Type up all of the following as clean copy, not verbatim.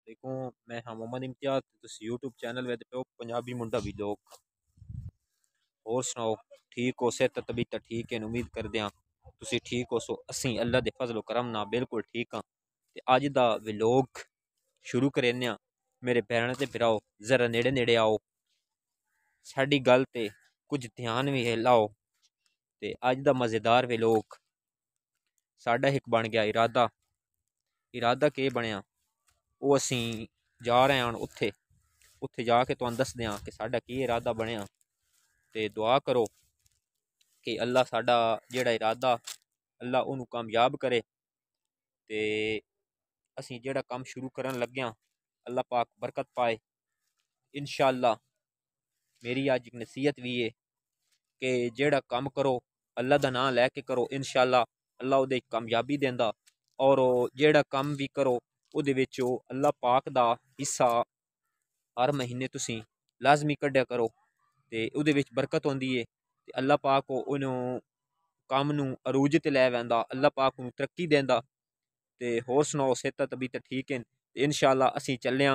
देखो मैं हाँ मोहम्मद इम्तियाज तुसी यूट्यूब चैनल वेदे पे पंजाबी मुंडा भी लोग और सुनाओ ठीक हो सेहत तबीयत ठीक है उम्मीद करदे हां तुसी ठीक हो सो असी अल्लाह दे फजल करम ना बिल्कुल ठीक हां ते अज दा व्लॉग शुरू करने मेरे भैन ते भराओ जरा नेड़े नेड़े आओ साडी गल ते कुछ ध्यान भी लाओ ते अज दा मज़ेदार व्लॉग साडा एक बन गया इरादा इरादा के बनया ਉਹ ਅਸੀਂ ਜਾ ਰਹੇ ਹਾਂ ਉੱਥੇ ਉੱਥੇ ਜਾ ਕੇ ਤੁਹਾਨੂੰ ਦੱਸਦੇ ਹਾਂ ਕਿ ਸਾਡਾ ਕੀ ਇਰਾਦਾ ਬਣਿਆ ਤੇ ਦੁਆ ਕਰੋ ਕਿ ਅੱਲਾ ਸਾਡਾ ਜਿਹੜਾ ਇਰਾਦਾ ਅੱਲਾ ਉਹਨੂੰ ਕਾਮਯਾਬ ਕਰੇ ਤੇ ਅਸੀਂ ਜਿਹੜਾ ਕੰਮ ਸ਼ੁਰੂ ਕਰਨ ਲੱਗਿਆ ਅੱਲਾ ਪਾਕ ਬਰਕਤ ਪਾਏ ਇਨਸ਼ਾਅੱਲਾ ਮੇਰੀ ਅੱਜ ਇੱਕ ਨਸੀਹਤ ਵੀ ਹੈ ਕਿ ਜਿਹੜਾ ਕੰਮ ਕਰੋ ਅੱਲਾ ਦਾ ਨਾਮ ਲੈ ਕੇ ਕਰੋ ਇਨਸ਼ਾਅੱਲਾ ਅੱਲਾ ਉਹਦੇ ਕਾਮਯਾਬੀ ਦਿੰਦਾ ਔਰ ਜਿਹੜਾ ਕੰਮ ਵੀ ਕਰੋ ਉਹਦੇ ਵਿੱਚ ਅੱਲਾ ਪਾਕ ਦਾ ਹਿੱਸਾ हर महीने तुसी लाजमी कढ़िया करो ते उहदे विच बरकत होंदी है ते अल्लाह पाक उन्होंने काम नू अरूज ते लै वैंदा अल्लाह पाक नू तरक्की देंदा ते होर सुनाओ सेहत तबीयत ठीक है इंशाअल्लाह असी चले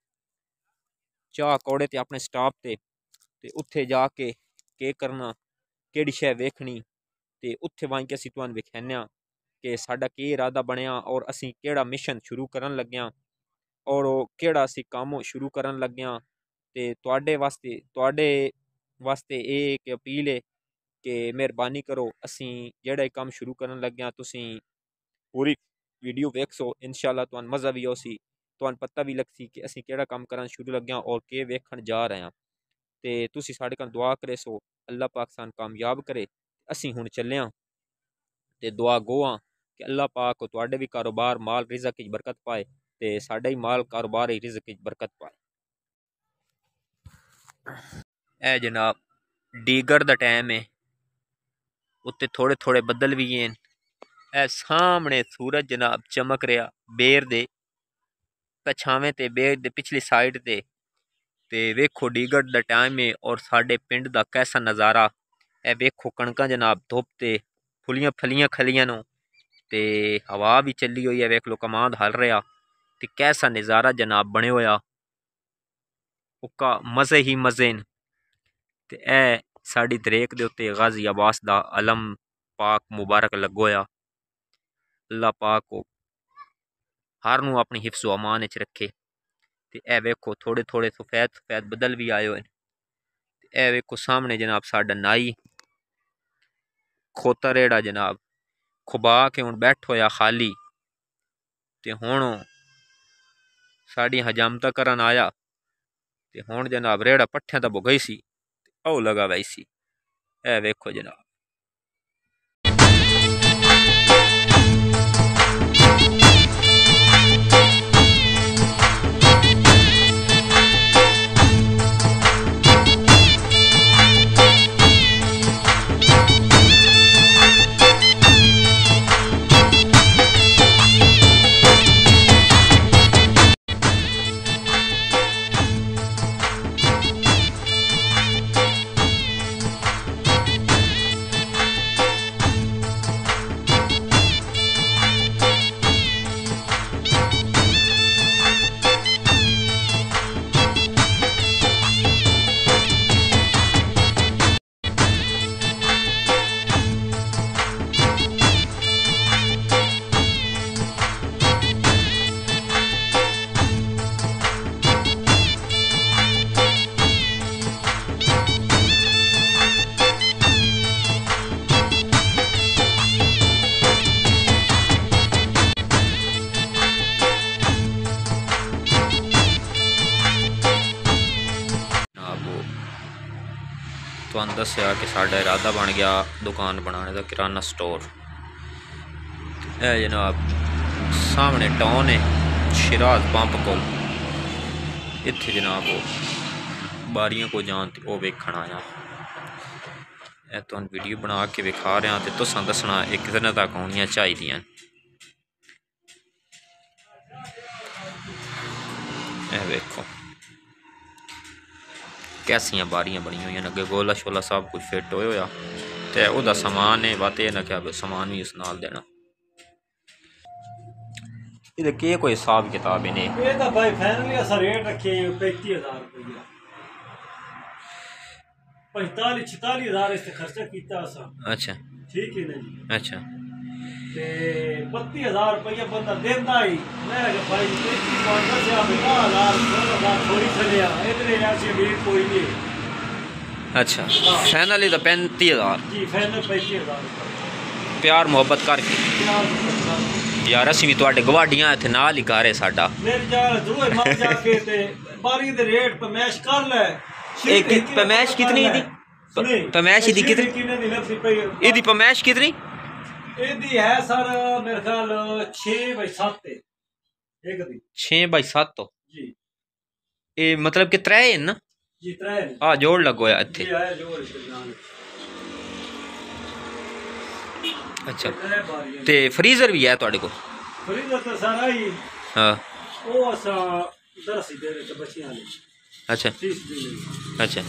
चाह कौड़े ते अपने स्टाफ ते उत्थे जाके के करना केड़ी शै वेखनी ते उत्थे वां के असी तुहानू विखाने कि साडा के इरादा बनया और असी केड़ा मिशन शुरू करन लगे और केड़ा असी काम शुरू करन लगे ते तुहाडे वास्ते एक अपील है कि मेहरबानी करो असी जेड़ा काम शुरू करन लगे तुसी पूरी वीडियो वेखसो इंशाअल्लाह तुहानू मज़ा भी आसी तुहानू पता भी लगसी कि असी केड़ा काम करन शुरू लगे और के वेखण जा रहे हैं ते तुसी साडे कन दुआ करे सो अल्लाह पाक सानू कामयाब करे असी हुण चले ते दुआ गो कि अल्लाह पाक तुहाडे भी कारोबार माल रिज़क विच बरकत पाए ते साडा ही माल कारोबार रिज़क विच बरकत पाए ए जनाब डीगर दा टाइम है उत्ते थोड़े थोड़े बदल भी हैं ए सामने सूरज जनाब चमक रहा बेर दे पछावें ते बेर दे पिछली साइड ते वेखो डीगर दा टाइम है और साडे पिंड दा कैसा नज़ारा ए वेखो कणकां जनाब धुप ते फुलियां फलियां खलियां नो ते हवा भी चली हुई है वेख लो कमांद हल रहा ते कैसा नज़ारा जनाब बने होया उका मज़े ही मज़े न ते ए साड़ी दरेक दे उत्ते गाजी अब्बास दा अलम पाक मुबारक लगोया अल्लाह पाक हर नू अपनी हिफ्ज़ो अमान च रखे ते ए वेखो थोड़े थोड़े सफेद सफेद बदल भी आए हुए ए वेखो सामने जनाब साडा नाई खोता रेड़ा जनाब खुबा के हुण बैठ होया खाली ते हुण साड़ी हजामता करन आया ते हुण जनाब रेड़ा पट्ठियां दा बुगई सी औ लगा वैसी ए वेखो जनाब तुहानू दस्या कि साडा इरादा बन गया दुकान बनाने का किराना स्टोर है जनाब सामने टाउन है शिराज पंप को इत्थे जनाब वो बारियां को जान वो वेखण आया ए तुहानू वीडियो बना के विखा रहा तो तुसां दसना एक कितने तक आउणियां चाहिदियां ए वेखो कैसियां बारियां बनी हुई अगे गोला शोला सब कुछ फिट होया ते ओदा समान है बात यह ना क्या समान भी उस नाल देना ये के कोई हिसाब किताब है ने? ये तो भाई फाइनली असा रेट रखे 35,000 रुपया, 45-46,000 इससे खर्चा किया असा। अच्छा ठीक है ना जी। अच्छा ते 32,000 रुपया बंदा देता ही, मैं भाई 35,000 थोड़ी चलिया इतने ऐसे भी कोई नहीं। अच्छा फाइनली तो 35,000 जी फाइनल 35,000 प्यार मुहब्बत करके यार असी भी तुहाडे गवाडियां इत्थे नाल ही घर है साडा। मेरी जान दूए मर जाके ते बारी दे रेट पैमाइश कर ले। एक पैमाइश कितनी दी? पैमाइश दी कितनी? इदी पैमाइश कितनी? इदी है सर मेरे ख्याल 6x7 है एक दी। 6x7 जी ये मतलब कि 3 है ना? जी 3 हां जोड़ लगोया इत्थे। जी है जोड़ इसनाल। अच्छा ते फ्रीजर भी है तुहाडे को? फ्रीजर तो सारा ही हां ओ असा दरसी दे रहे बच्चियां ले। अच्छा 30 दिन अच्छा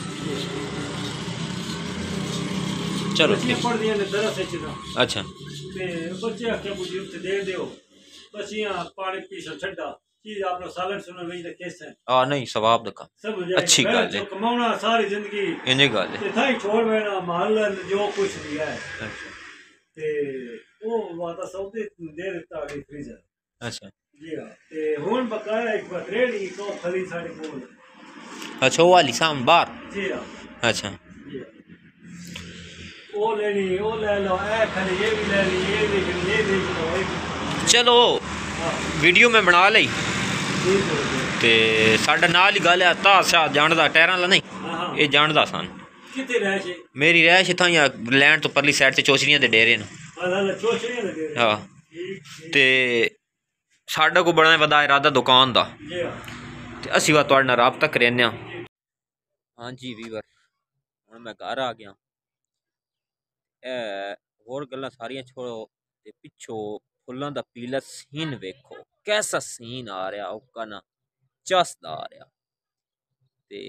चलो बच्चियां पढ़ दिया ने दरस चना। अच्छा ते बच्चे आके मुझे उत्ते दे दियो, बच्चियां पानी पी स छड्डा चीज आपनो सालन सुनन में दे केस है। हां नहीं सवाब दा काम सब अच्छी गल है। कमाना सारी जिंदगी इन्हें गल है ते थाई छोड़ बैना महल जो कुछ भी है। अच्छा ते वो वादा सौदे दे देता है फ्रीजर। अच्छा जी हां ते हुन बकाया एक बार रेडी को खरी साडी कोल। अच्छा वो वाली साम बाहर? जी हां अच्छा जी हां वो लेनी वो ले लो ए खाली ये भी ले ली ये भी लो चलो वीडियो में बना ली ते साडा नाल ही गल है ताशा जानदा टहरां ला नहीं ये जानदा सन। किथे रह छे? मेरी रैश इत्थां या लैंड तो परली साइड ते चौचरियां दे डेरे न। चोचरियां दे डेरे। हां ते साडा को बड़ा वड्डा इरादा दुकान दा जी हां ते असी वा तुहाडे नाल राबता करने। हां जी वीवर हुण मैं घर आ गया। होर गल्लां सारियां छोड़ो ते पिछो फुल्लां दा पीला सीन वेखो कैसा सीन आ रहा ओका ना चसदा आ रहा। ते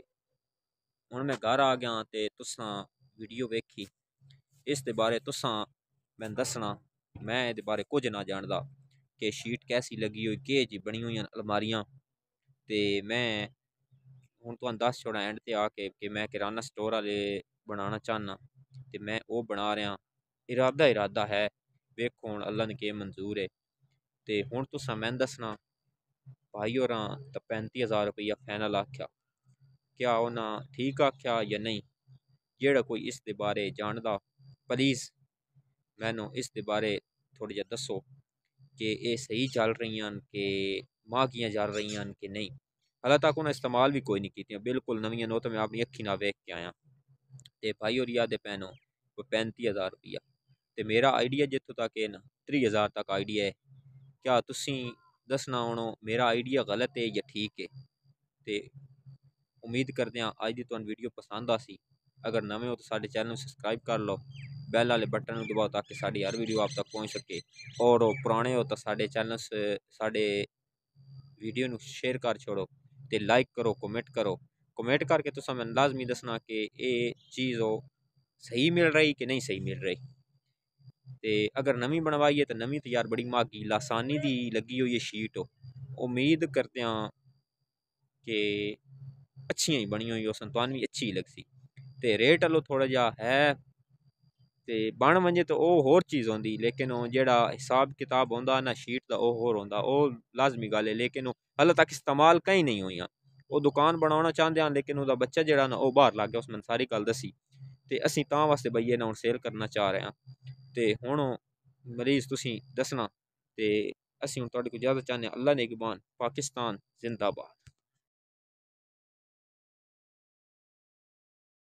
हुण मैं घर आ गया ते तुसां वीडियो वेखी इस दे बारे तुसां मैं दसना मैं इहदे बारे कुछ ना जानदा कि शीट कैसी लगी हुई केह जी बनी हुई अलमारियां। ते मैं हुण तुहानूं दस छोड़ा एंड ते आके कि मैं किराना स्टोर वाले बनाना चाहना ते मैं वो बना रहा। इरादा है वेखो हुण अल्लाह ने केह मंजूर है। ते हुण तुसां मैं दसना भाई होरां तो 35,000 रुपया फाइनल आख्या क्या उन्हां ठीक आख्या या नहीं? जेड़ा कोई इस दे बारे जानदा प्लीज़ मैनू इस दे बारे थोड़ा जिहा दसो कि ये सही चल रही कि महंगियां चल रही कि नहीं। हाले तक उन्हें इस्तेमाल भी कोई नहीं कीतियां बिल्कुल नवीं नो तो मैं अपनी अखी नाल वेख के आया। ते भाई होर याद पैनो 35,000 रुपया ते मेरा आइडिया जित्थों तक है ना 30,000 तक आइडिया है। क्या तुसी दसना हुण मेरा आइडिया गलत है या ठीक है? ते उम्मीद करते हैं अज की तुहानूं वीडियो पसंद आसी। अगर नवे हो तो साडे चैनल सबसक्राइब कर लो बैल वाले बटन को दबाओ ताकि साडी हर वीडियो आप तक पहुँच सके। और पुराने हो तो साडे चैनल साडे वीडियो नूं शेयर कर छोड़ो ते लाइक करो कमेंट करके तुसां मैनूं लाजमी दसना कि ये चीज़ हो सही मिल रही कि नहीं सही मिल रही। ते अगर नवीं बनवाई है तो नवीं तो यार बड़ी महंगी लासानी दी लगी हुई है शीट हो। उम्मीद करते हैं कि अच्छियां ही बनी हुई सन तुहानूं भी अच्छी लगसी। ते रेट आलो थोड़ा जा है ते बन वंजे तो वह होर चीज़ होंदी लेकिन जेड़ा हिसाब किताब होंदा ना शीट का वह होर होंदा वो लाजमी गल है। लेकिन हाले तक इस्तेमाल कहीं नहीं हुई। वो दुकान बनाना चाहते हैं लेकिन वह बच्चा जेड़ा ना वह बाहर लग गया उस मैंने सारी गल दसी ते असीं तां वास्ते बईए ना हुण सेल करना चाह रहे हैं। ते हुण मरीज़ तुसीं दसना ते असीं हुण तुहाडे कोल इजाज़त चाहते हैं। अल्लाह नेगबान पाकिस्तान जिंदाबाद।